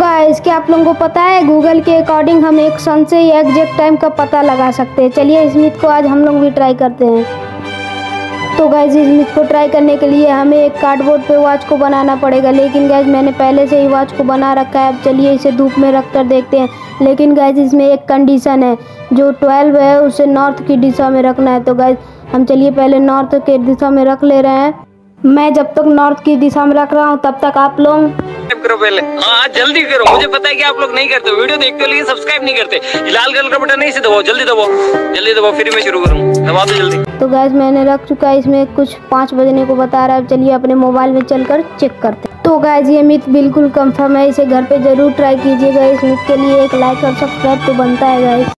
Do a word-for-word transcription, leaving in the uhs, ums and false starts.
Guys, क्या आप लोगों को पता है गूगल के अकॉर्डिंग हम एक सन से या एग्जैक्ट टाइम का पता लगा सकते हैं। चलिए इस मिथ को आज हम लोग भी ट्राई करते हैं। तो गाइस, इस मिथ को ट्राई करने के लिए हमें एक कार्डबोर्ड पे वॉच को बनाना पड़ेगा, लेकिन गाइस मैंने पहले से ही वॉच को बना रखा है। अब चलिए इसे धूप में रख कर देखते हैं। लेकिन गाइस इसमें एक कंडीशन है, जो ट्वेल्व है उसे नॉर्थ की दिशा में रखना है। तो गाइस हम चलिए पहले नॉर्थ के दिशा में रख ले रहे हैं। मैं जब तक नॉर्थ की दिशा में रख रहा हूँ तब तक आप लोग करो पहले। हाँ जल्दी करो, मुझे पता है कि आप लोग नहीं करते, वीडियो देखते हो लेकिन सब्सक्राइब नहीं करते। लाल कलर का बटन नहीं से दबाओ, जल्दी दबाओ, जल्दी दबाओ, फिर मैं शुरू करूँ। दबा दो जल्दी। तो गैस मैंने रख चुका है, इसमें कुछ पाँच बजने को बता रहा है। चलिए अपने मोबाइल में चलकर चेक करते हैं। तो गैस ये मिथ बिल्कुल कंफर्म है, इसे घर पे जरूर ट्राई कीजिएगा। इस मिथ के लिए एक लाइक और सब्सक्राइब तो बनता है गैस।